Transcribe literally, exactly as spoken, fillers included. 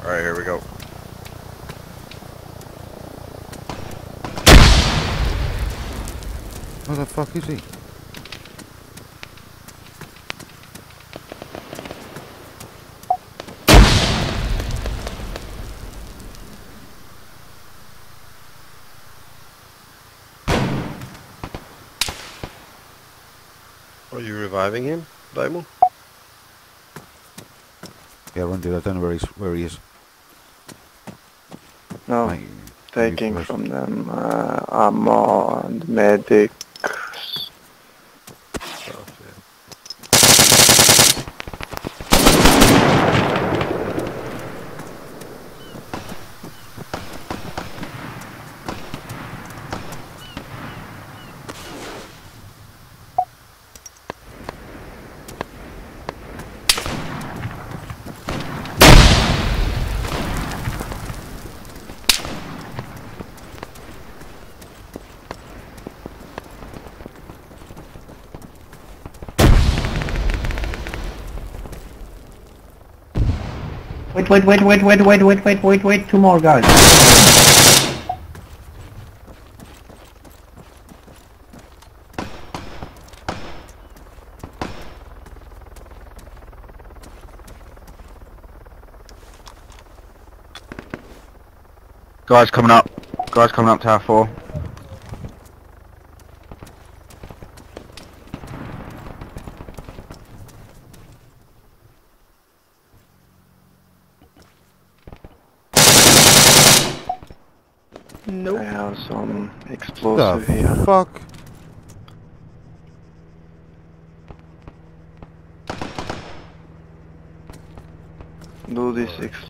Alright, here we go. Where the fuck is he? Are you reviving him, Daimon? Yeah, run to that. I don't know where, he's, where he is. No, Right, taking first. from them uh, ammo and medics. Stuff, yeah. Wait, wait, wait, wait, wait, wait, wait, wait, wait, wait, two more guys. Guys coming up. Guys coming up tower four. I have some explosive The here. fuck? Do this